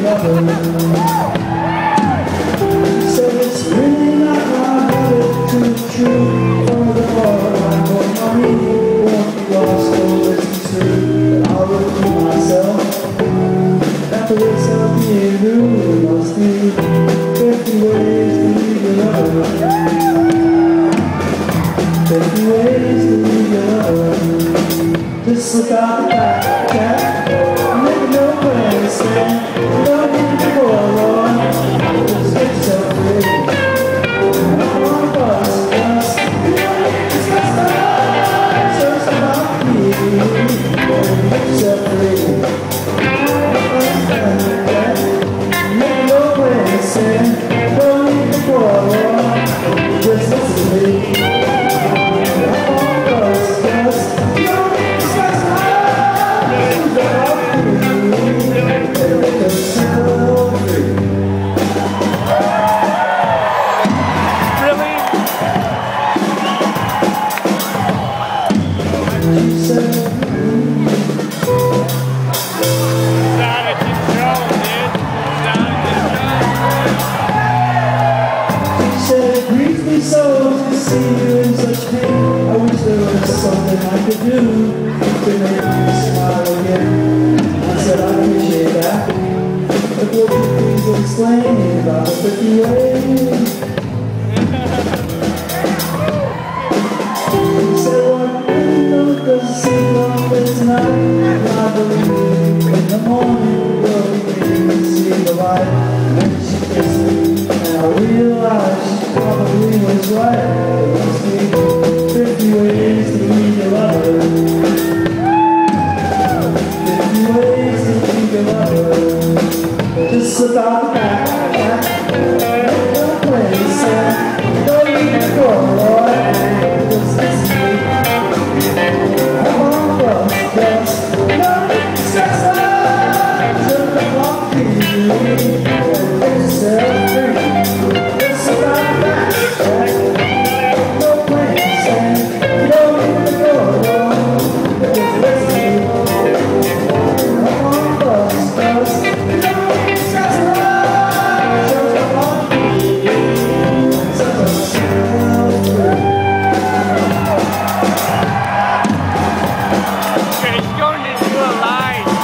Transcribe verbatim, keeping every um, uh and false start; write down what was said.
lover. So it's really not my habit to be true. For the more I'm going money, won't be lost or listen true. But I'll repeat myself. That the ways of being rude must be fifty ways to leave your lover. fifty ways to leave your lover. Just slip out the back, cat. Make no plans, stand. Don't need to go along. Just get yourself free. I'm on a bus, bus. You don't need to discuss the life. So it's about me. Get yourself free. Make no plans, stand. Don't need to go along. Just listen to me. So to see you in such pain, I wish there was something I could do to make you smile again. I said I appreciate that, but would you please explain about the fifty ways? He said one window doesn't seem long, but tonight I believe in the morning we'll begin to see the light. When she kissed me, and I realized she probably was right. There must be fifty ways to leave your lover. fifty ways to leave your lover. Just slip out the back, back. Make no plans, son. Don't leave the door, boy. Just listen to me. I'm on the bus, bus. No need to stress out. Turn the clock to you. Get yourself free. Just slip out the back, back. No plans, son. Don't leave the door.